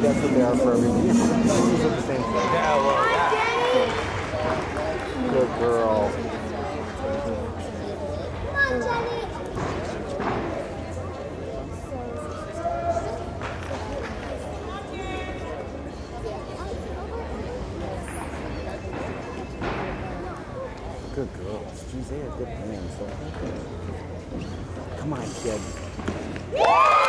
that's what they are for a reason. Yeah, these look the same thing. Yeah, well, yeah. Good girl. Come on, Jenny. Good girls. Geez, they have good hands. So. Come on, kid.